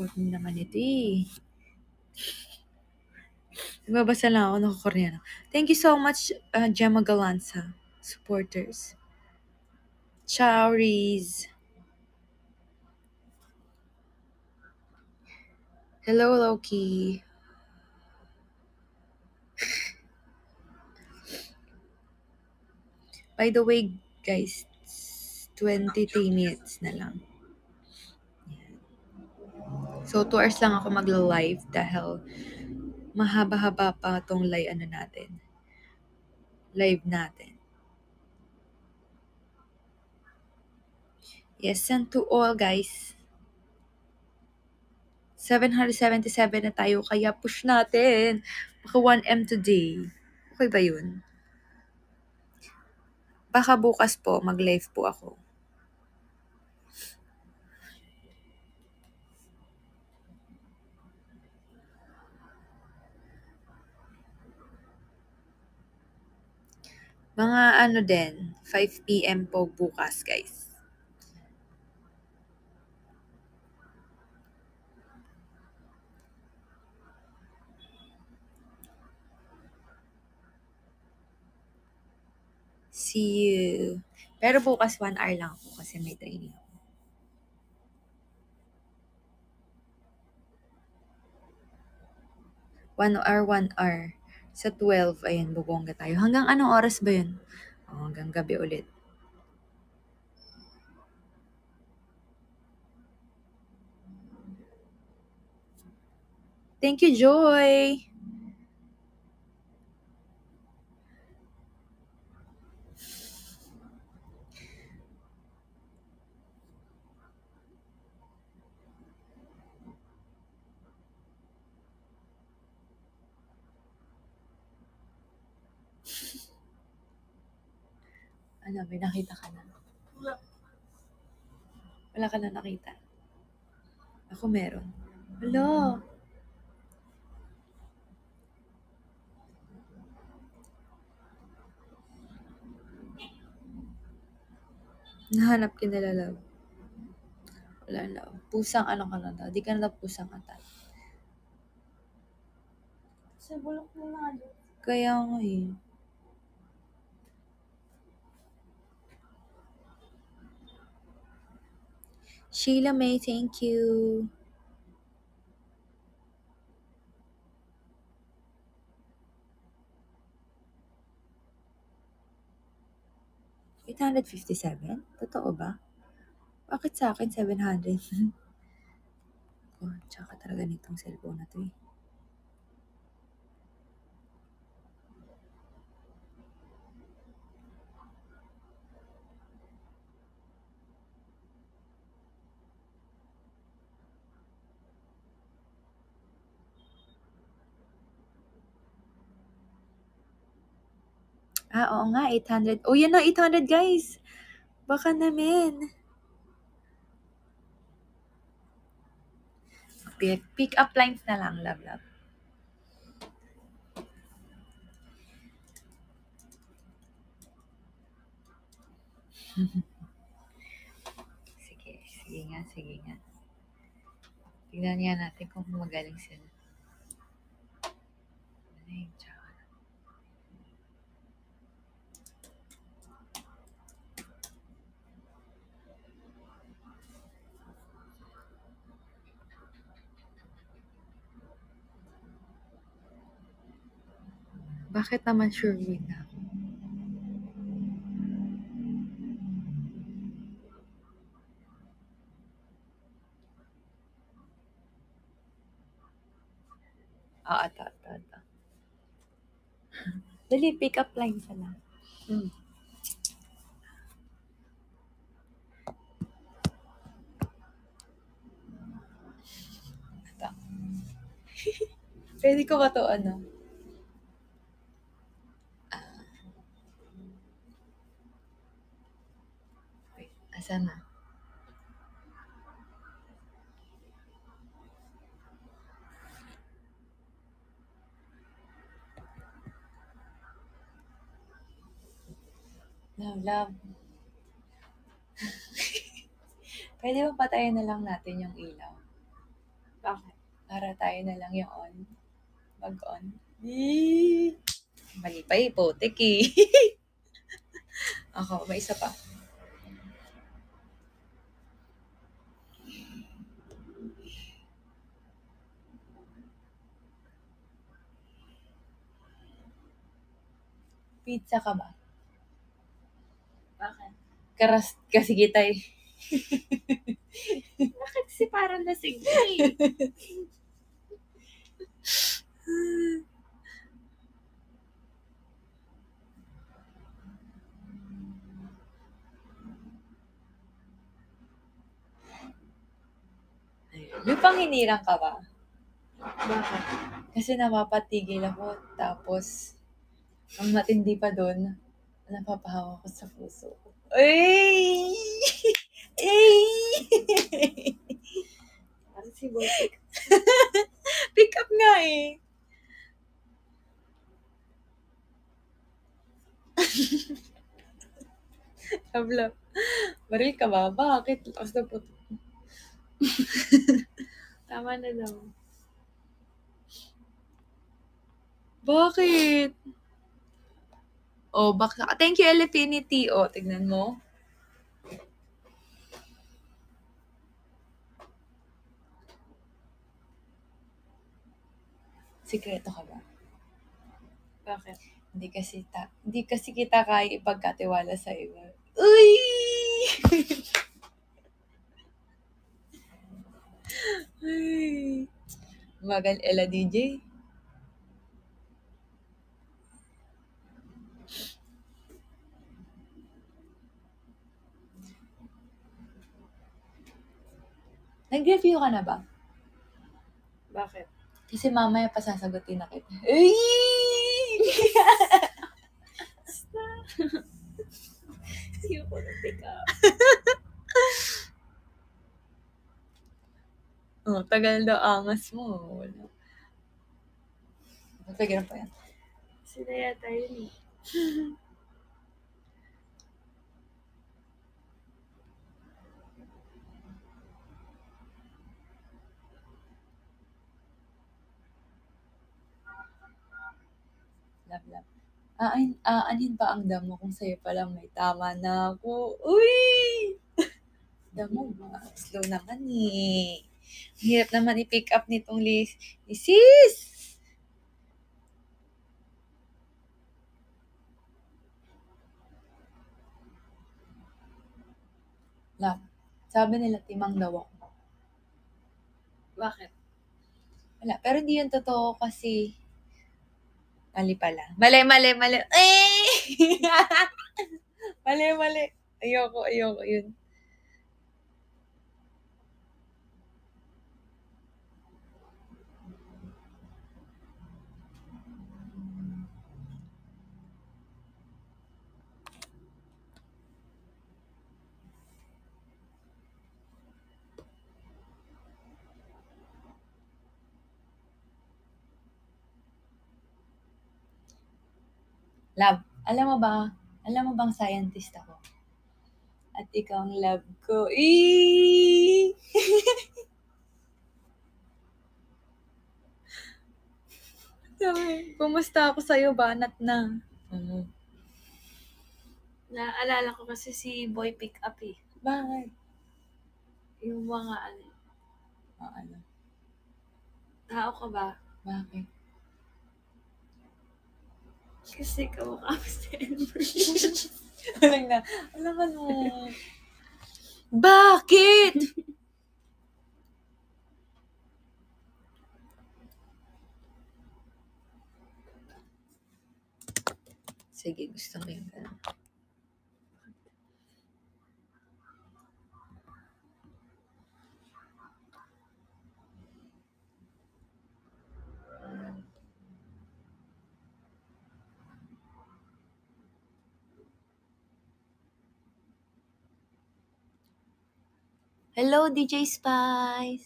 Boring naman ito eh. Nagbabasa lang ako ng Koreano. Thank you so much, Gemma Galanza. Supporters. Ciao, Riz. Hello, Loki. By the way, guys, 23 minutes na lang. So, 2 hours lang ako magla-live dahil mahaba-haba pa tong live natin. Yes, send to all, guys. 777 na tayo, kaya push natin. Baka 1M today. Okay ba yun? Baka bukas po, mag-live po ako. Mga ano din, 5 PM po bukas, guys. See you. Pero bukas 1 hour lang ako kasi may training ako. 1 hour. Sa 12, ayan, bubongga tayo. Hanggang anong oras ba yun? Hanggang gabi ulit. Thank you, Joy! Ano, may nakita ka na? Wala ka na nakita? Ako meron. Hello! Nahanap kinalalaw. Wala na. Pusang ano ka na daw. Di ka na daw pusang atal. Sa bulok mo na nga. Kaya nga eh. Sheila May, thank you. $857? Totoo ba? Bakit sa akin 700? Oh, tsaka talaga nitong cellphone na to eh. Oo nga, 800. Oh, yan na, 800 guys. Baka namin. Pick up lines na lang, love. Sige nga. Tignan niya natin kung magaling sila. Ay, tsaka. Bakit naman sure win na? Ito. Dali, pick up lines na lang. Ito. Pwede ko ba to ano? Wait, asan na? Love. Pwede ba patayin na lang natin yung ilaw? Bakit? Para tayo na lang yung on. Mag-on. Eee! Mali pa eh, potek eh. Ako, may isa pa. Pizza ka ba? Bakit? Karas kasi kita eh. Bakit si parang lasing ka eh? May panghinirang ka ba? Bakit? Kasi napapatigil ako. Tapos, ang matindi pa doon, napapahawa ko sa puso. Ay! Ay! Parang si Boy Pick. Pick up nga eh. Habla. Baril ka ba? Bakit? Lakas na puto. Tama na daw. Bakit? Oh, baka. Thank you, Elefinity. Oh, tignan mo. Sikreto ka ba? Bakit? Hindi kasi kita kaya ipagkatiwala sa iba. Uy! Ay. Magal Ella DJ. Nag-review ka na ba? Bakit? Kasi mamaya pasasagutin na kita. Ay! Ayoko na pick up. Oh, tagal daw angas mo. Wala. Papigilan pa yan. Sila yata yun eh. Love. Aanhin pa ang damo kung sa'yo pa lang may tama na ako. Uy! Damo ba? Slow naman eh. Ang hirap naman i-pick up nitong sis! Love. Sabi nila timang daw ako. Bakit? Wala. Pero hindi yun totoo kasi mali pala. Mali. Eh! mali. Ayoko yun. Love, alam mo bang scientist ako? At ikaw ang love ko. Eee! Sabi, kumusta ako sa'yo? Banat na. Naalala ko kasi si Boy Pick up eh. Bakit? Yung mga ano. Ano? Tao ka ba? Bakit? Kasi kamukha mo si Ember. Walang na. Alam mo. Bakit? Sige, gusto ko yun. Hello, DJ Spice!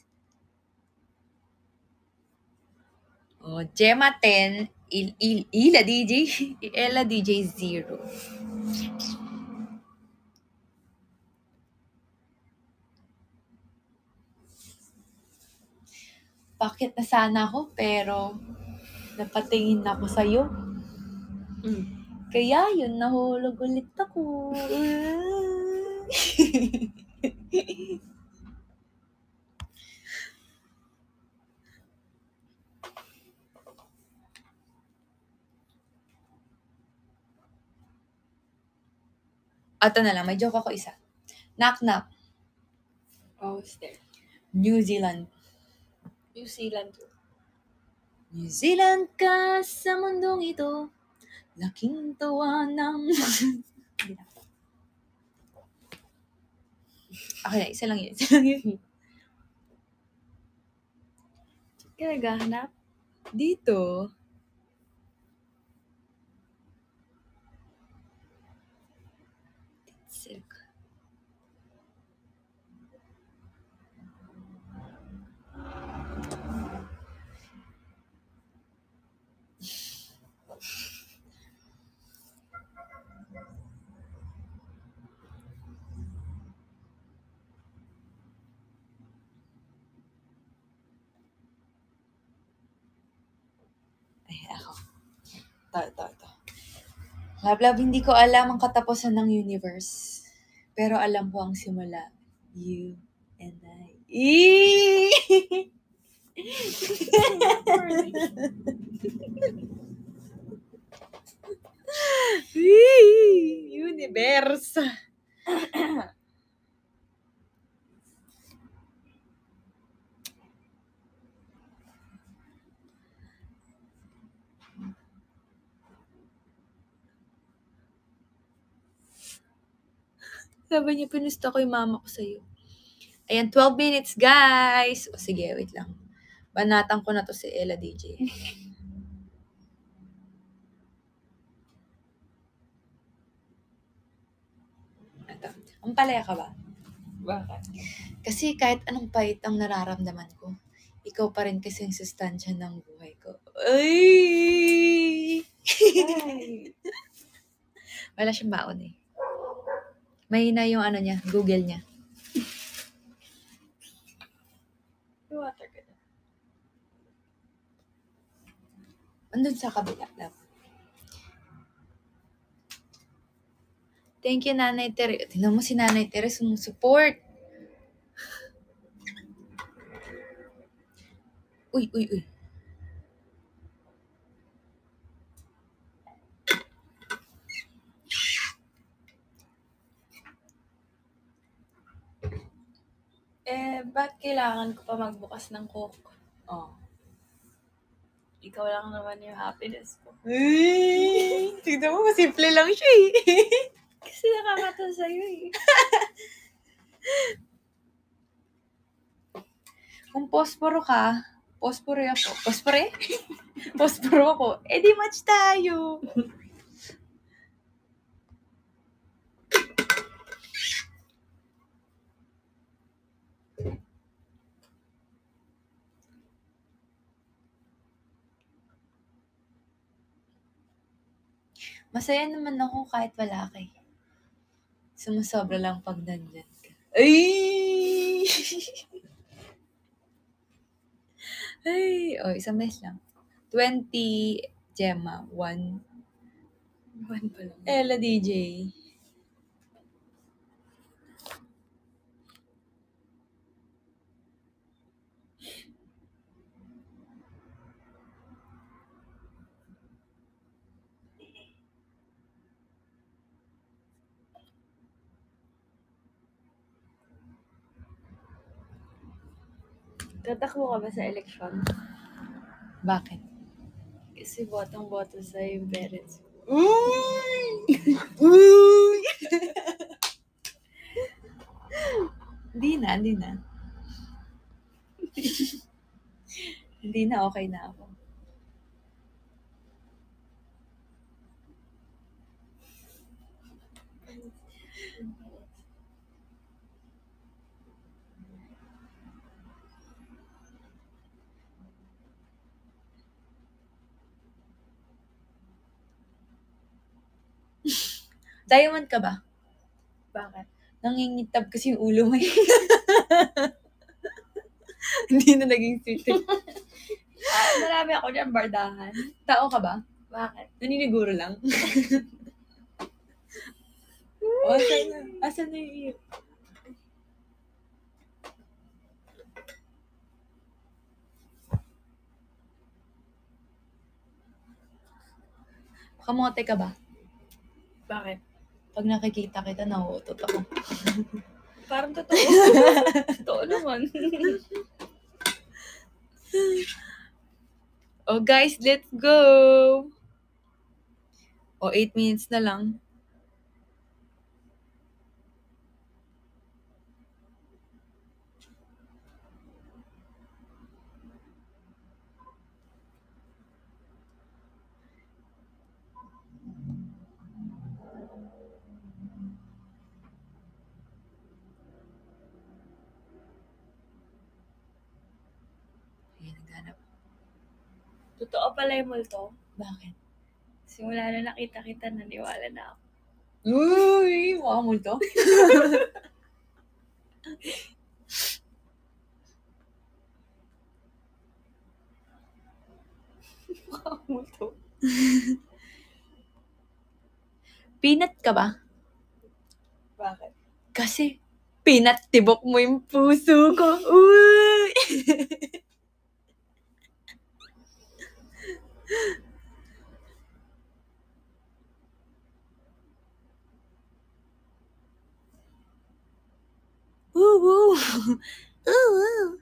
Oh, Gemma 10, Ila DJ, Ella DJ 0. Papakit na sana ako, pero napatingin ako sa'yo. Kaya yun, nahulog ulit ako. Ato na lang, may joke ako isa. Knock knock. Oh, who's there? New Zealand. New Zealand. New Zealand ka sa mundong ito, laking tuwa ng... Okay na, isa lang yun. Ka naghahanap? Dito. Silk. Ay, ako. Ito. Love, hindi ko alam ang katapusan ng universe. Pero alam ko ang simula. You and I. Universe. Sabi niya, pinusta ko yung mama ko sa'yo. Ayan, 12 minutes, guys. O sige, wait lang. Banatan ko na to si Ella DJ. Ito. Ang palaya ka ba? Bakit? Kasi kahit anong pait ang nararamdaman ko, ikaw pa rin kasi ang sustansya ng buhay ko. Ay! Wala siyang baon eh. Mahina yung ano niya, Google niya. May water ka na. Andun sa kabila, love. Thank you, Nanay Tere. Tingnan mo si Nanay Tere, sumusupport. Uy. Ba't kailangan ko pa magbukas ng Coke? Oh. Ikaw lang naman yung happiness ko. Ay! Tignan mo, simple lang siya eh. Kasi nakakatawa sa'yo eh. Kung posporo ka, posporo ako. Pospore? Posporo ako. Di match tayo. Masaya naman ako kahit wala ka eh. Sumusobra lang pag nandyan ka. Ay! Ay! O, isang mes lang. 20 Gemma. 1 1 pa lang. Ella DJ. Tatakbo ka ba sa eleksyon? Bakit? Kasi botong-boto sa yung parents ko. Uy! Uy! Hindi na. Hindi na, okay na ako. Diamond ka ba? Bakit? Nangingitab kasi yung ulo mo. Hindi na naging sweet. Marami ako dyan, bardahan. Tao ka ba? Bakit? Naniniguro lang. Asan na? Asan na yung iyo? Kamote ka ba? Bakit? Pag nakikita kita, nauutot ako. Parang totoo. Totoo naman. Oh guys, let's go! Oh, 8 minutes na lang. Ayan, naghanap. Totoo pala yung multo. Bakit? Simula na nakita kita, naniwala na ako. Uy! Mukha mo ito? Multo. Peanut ka ba? Bakit? Kasi, pinatibok mo yung puso ko. Uy! Woo! Woo!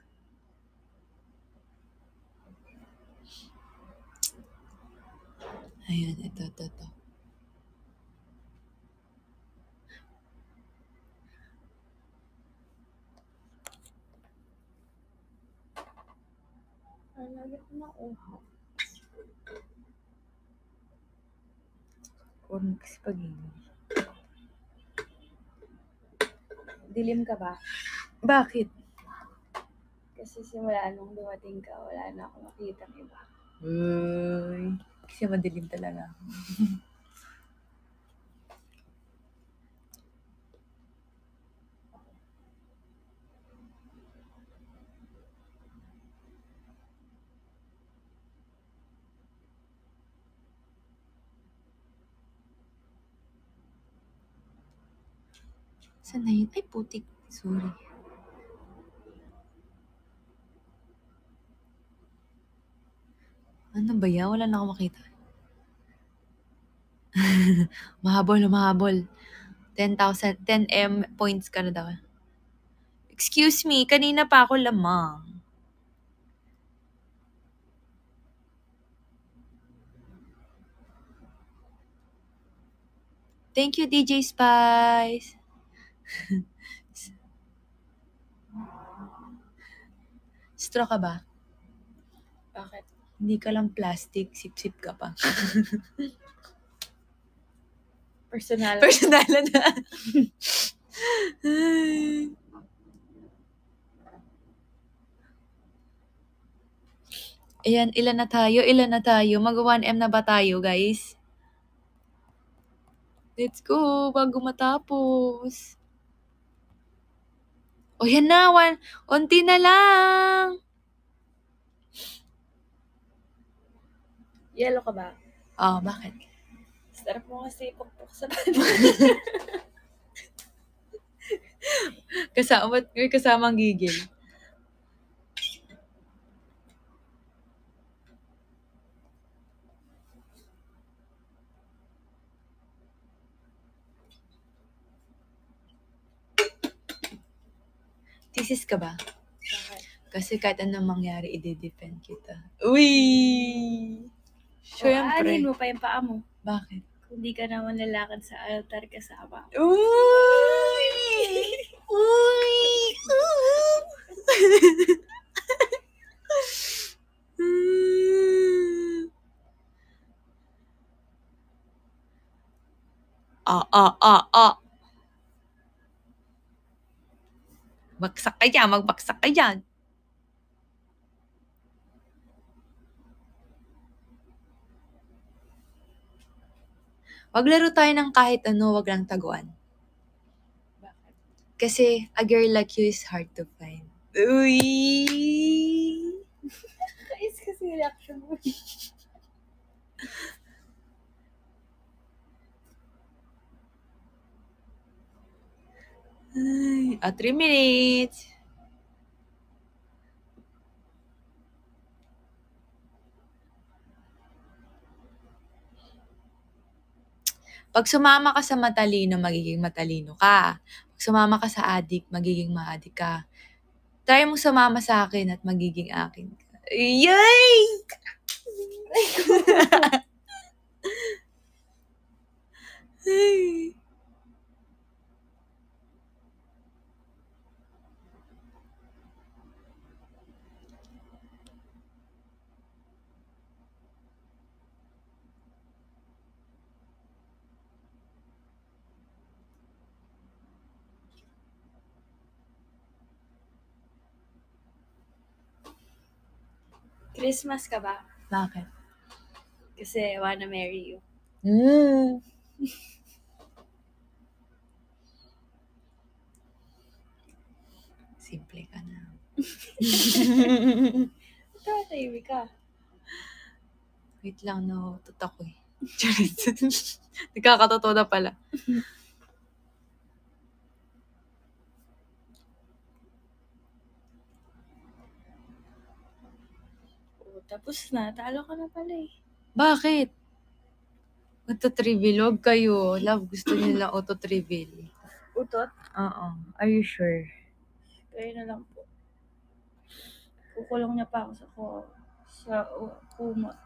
Ayan, ito. Ang lagi ko na uhaw. Corn spaghetti. Dilim ka ba? Bakit? Kasi simula nung dumating ka, wala na akong makita ng iba. Uy! Kasi madilim talaga. Saan na yun? Ay, putik. Sorry. Ano ba yan? Wala na ako makita. Mahabol. 10,000, 10M points ka na daw. Excuse me, kanina pa ako lamang. Thank you, DJ Spice. Straw ka ba? Bakit? Hindi ka lang plastic, sip-sip ka pa. Personal. Personalan na. Ay. Ayan, ilan na tayo? Mag-1M na ba tayo, guys? Let's go, bago matapos. O yan na, unti na lang. Yellow ka ba? Oh, bakit? Sarap mo kasi pukpuk sa May kasamang gigil. Thesis ka ba? Bakit? Kasi kahit anong mangyari, i-defend kita. Uy! Siyempre. Aanin mo pa yung paa mo. Bakit? Kung di ka naman lalakad sa altar kasama. Uy! Uy! Magbaksak ka dyan. Maglaro tayo ng kahit ano, wag lang taguan. Bakit? Kasi a girl like you is hard to find. Uy! yung reaction mo. Ay, 3 minutes. Pag sumama ka sa matalino, magiging matalino ka. Pag sumama ka sa adik, magiging maadik ka. Try mo sumama sa akin at magiging akin ka. Yay! Ay. Christmas ka ba? Bakit? Kasi wanna marry you. Simple ka na. Ito, tahimik ka. Wait lang, nautot ako eh. Nagkakatotoo na pala. Tapos na. Talo ka na pala eh. Bakit? Auto-trivial, huwag kayo. Love, gusto nila auto-trivial. Utot? Oo. Are you sure? Kayo na lang po. Kukulong niya pa ako sa kumot.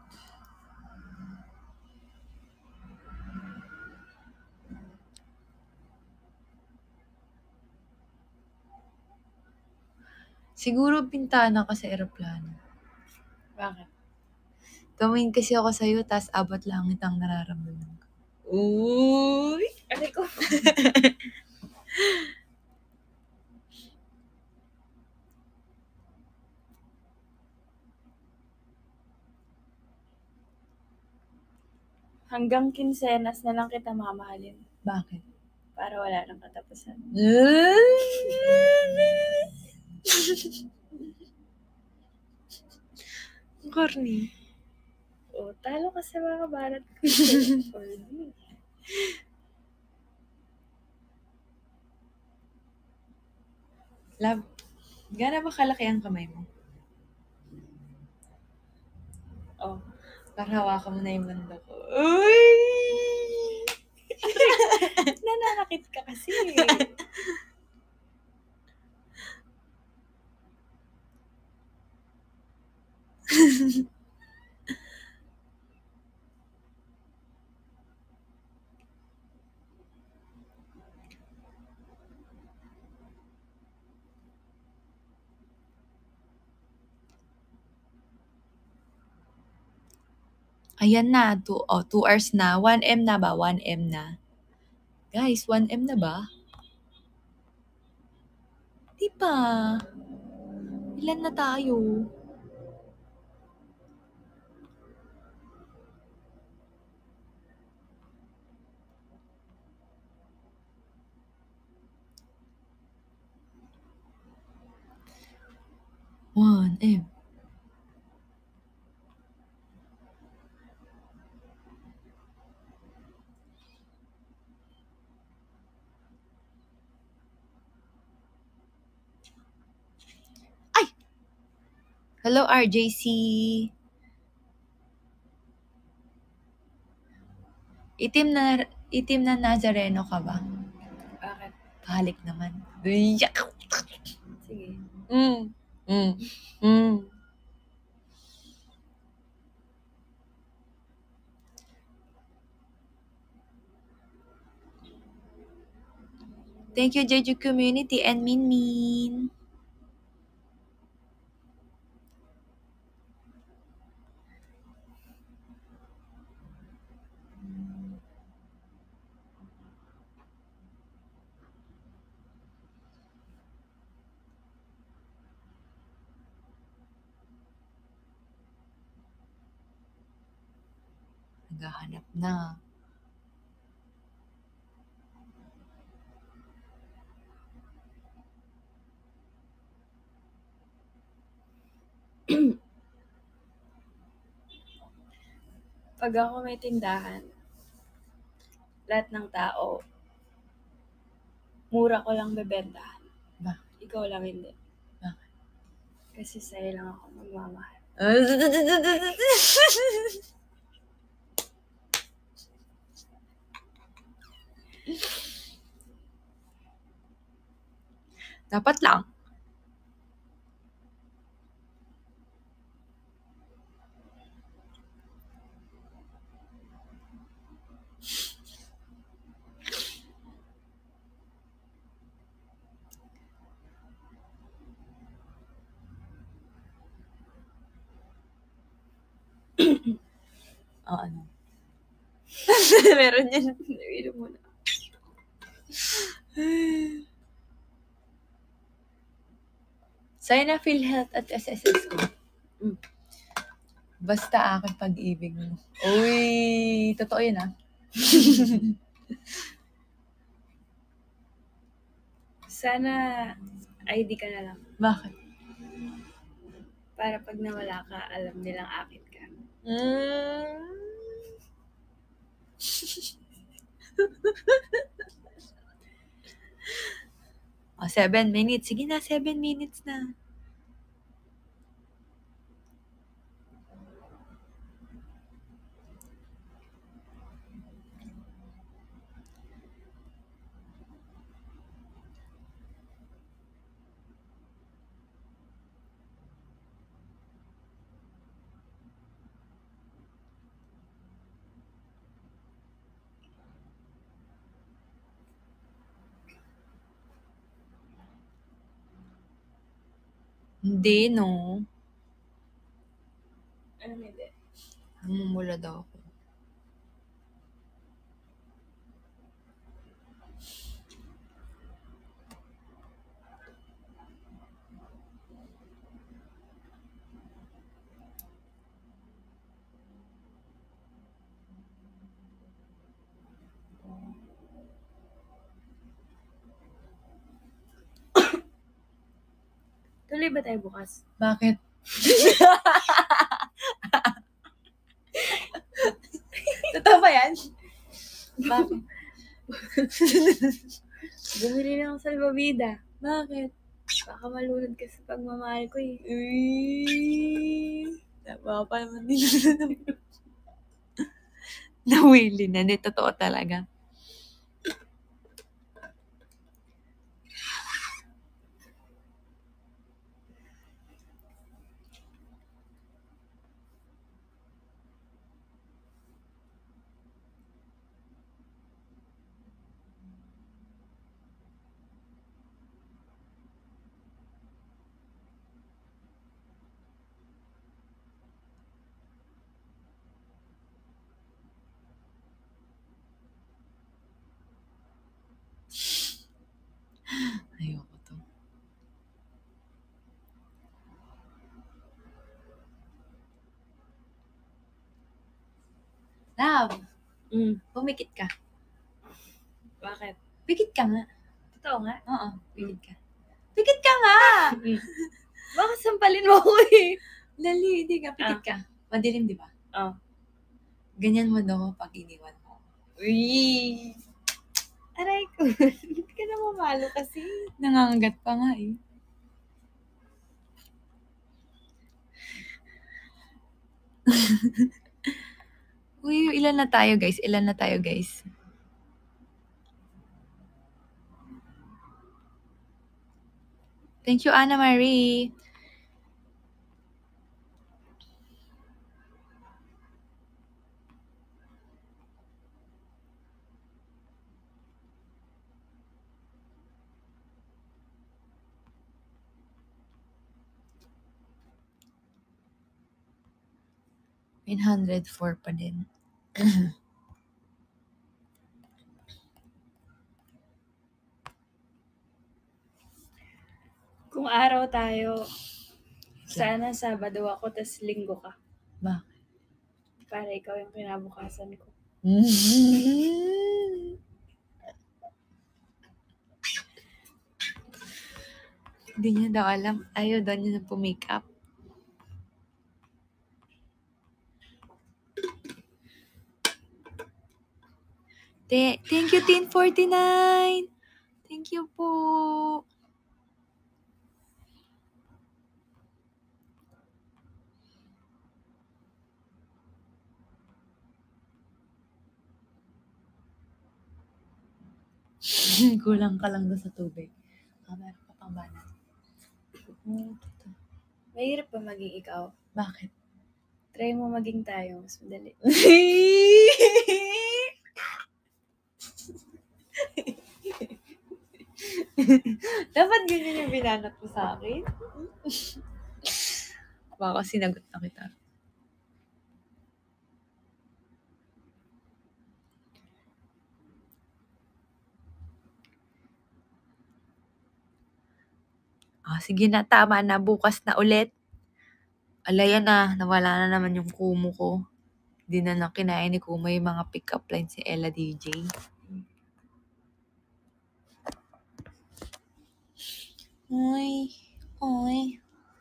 Siguro bintana ka sa eroplano. Bakit? Tumingin kasi ako sa'yo, tas abot langit ang nararamdaman ko. Uy! Aray ko. Hanggang kinsenas na lang kita mamahalin. Bakit? Para wala nang katapusan. Corny. O, talo ka sa mga barat ko. Corny. Love, gano'n ba kalaki ang kamay mo? Oh. Para hawakan mo na yung banda ko. Uy! Nananakit ka kasi. Ayan na, 2 hours na. 1M na ba? 1M na. Guys, 1M na ba? Di pa. Ilan na tayo? One M. Ay! Hello, RJC. Itim na Nazareno ka ba? Bakit? Kahalik naman. Sige. Thank you, Jeju community and Min. Naghahanap na. Pag ako may tindahan, lahat ng tao, mura ko lang bebentahan. Bakit? Ikaw lang hindi. Bakit? Kasi sa'yo lang ako magmamahal. Dapat lang. Ano? Meron yan. Inom mo na. Sa'yo na PhilHealth at SSS ko. Basta aking pag-ibig mo. Uy, totoo yun ah. Sana ID ka na lang. Bakit? Para pag nawala ka, alam nilang akin ka. Oh, 7 minutes. Sige na, 7 minutes na. Hindi, no. Ano hindi? Namumula daw ako. Tuloy ba tayo bukas? Bakit? Totoo ba yan? Bakit? Bumili na akong salbabida. Bakit? Baka malunod ka sa pagmamahal ko eh. Uy, tama pa naman din. Nawili na. Hindi, totoo talaga. Ayoko to. Love, pumikit ka. Bakit? Pikit ka nga. Totoo nga? Oo, pikit ka. Pikit ka nga! Baka sampalin mo ako eh. Lali, hindi ka. Pikit ka. Madilim, di ba? Oo. Ganyan mo daw pag iniwan mo. Uy! Aray ko. Hindi ka na mamalo kasi. Nangangagat pa nga eh. Uy, ilan na tayo guys? Ilan na tayo guys? Thank you, Anna Marie. $904 pa din. Kung araw tayo, sana Sabado ako, tas Linggo ka. Bakit? Para ikaw yung kinabukasan ko. Hindi niya daw alam. Ayaw daw niya na pumake up. Thank you, Tin49. Thank you po. Kulang ka lang doon sa tubig. Meron pa pang banat. Mahirap ba maging ikaw? Bakit? Try mo maging tayo. Mas madali. Dapat ganyan yung binanat mo sa akin. Baka sinagot na kita. Sige na, tama na. Bukas na ulit. Alaya na, nawala na naman yung kumo ko. Di na lang kinain ni Kumo yung mga pick-up lines si Ella DJ. Ay.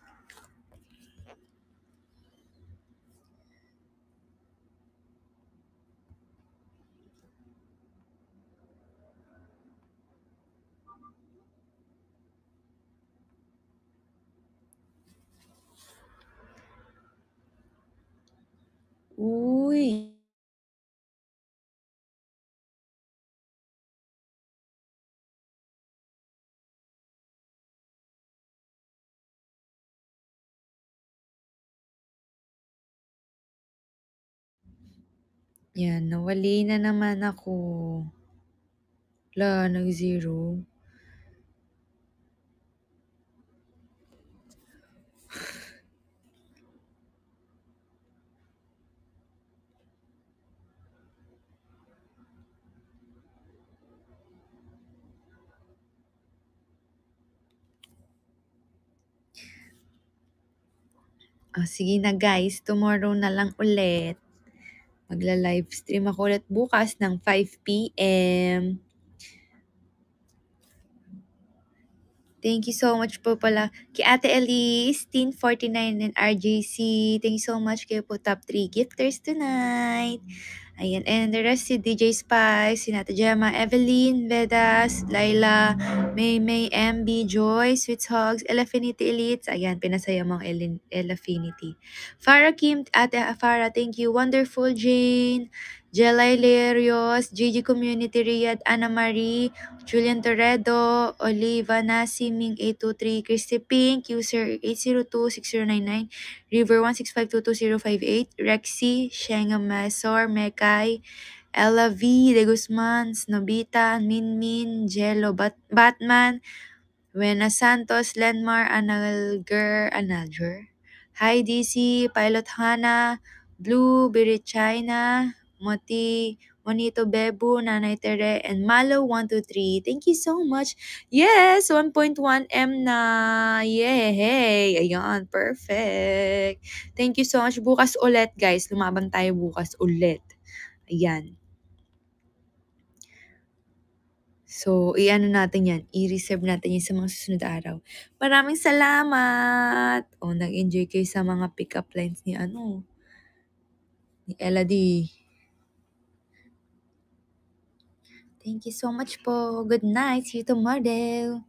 Uy. Yan, nawali na naman ako. Wala, nag-zero. Sige na guys, tomorrow na lang ulit. Magla-livestream ako ulit bukas ng 5 p.m. Thank you so much po pala kay Ate Elise, Teen49 and RJC. Thank you so much kayo po top 3 gifters tonight. Ayan, and the rest si DJ Spice, si Nata Gemma, Evelyn, Vedas, Laila, May, MB, Joy, Sweet Hugs, Elaffinity Elites. Ayan, pinasaya mong Elaffinity. Farah Kim, Ate Farah, thank you. Wonderful Jane, Jelay Lerios, Gigi Community Riyadh, Anna Marie, Julian Toredo, Oliva Nasiming 823, Christy Pink, user 8026099, River 1652258, Rexy, Shenga Mesor, Mekay, Ella V, De Guzman, Snobita, Minmin, Jello Batman, Wena Santos, Lenmar, Analger, Hi DC, Pilot Hana, Blue, Birit China, Monito Bebu, Nanay Tere, and Malo123. Thank you so much. Yes, 1.1M na. Yay! Ayan, perfect. Thank you so much. Bukas ulit, guys. Lumaban tayo bukas ulit. Ayan. So, i-ano natin yan. I-reserve natin yan sa mga susunod araw. Maraming salamat! Nag-enjoy kayo sa mga pick-up lines ni ni Ella D. Thank you so much po. Good night. See you tomorrow.